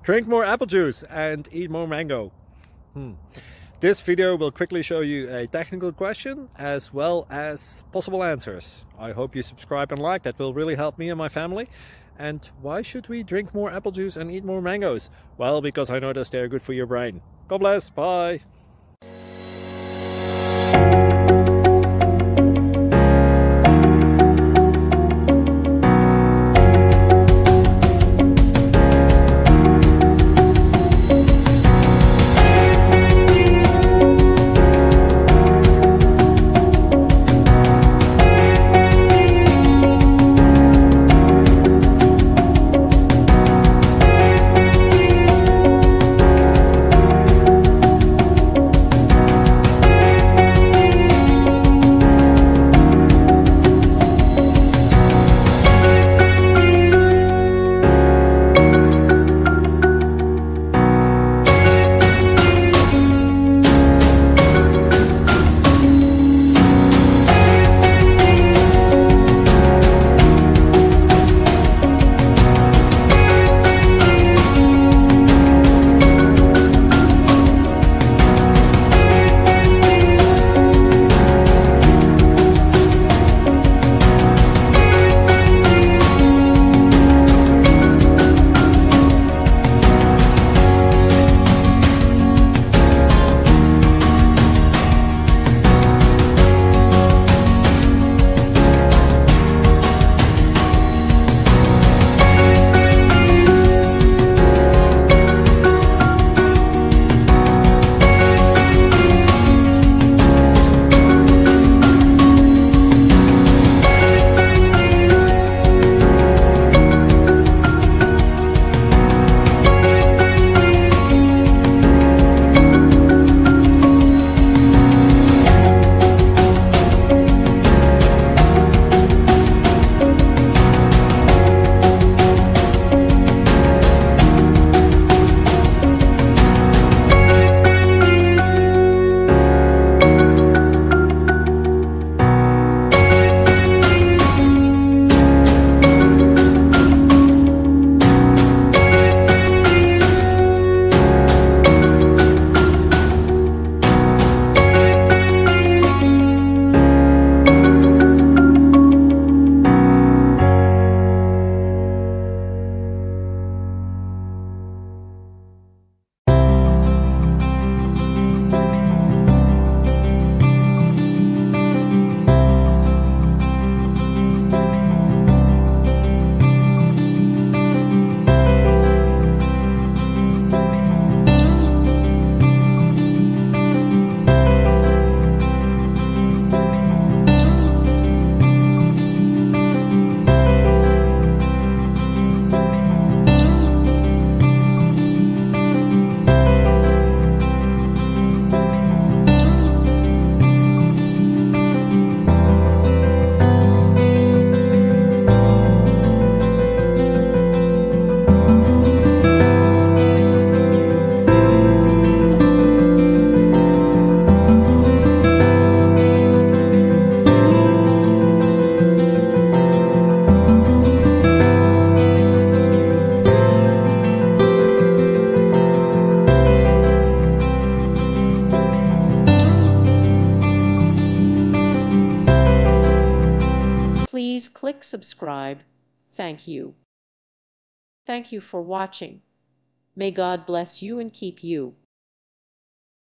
Drink more apple juice and eat more mango. This video will quickly show you a technical question as well as possible answers. I hope you subscribe and like, that will really help me and my family. And why should we drink more apple juice and eat more mangoes? Well, because I noticed they're good for your brain. God bless, bye! Please click subscribe. Thank you. Thank you for watching. May God bless you and keep you.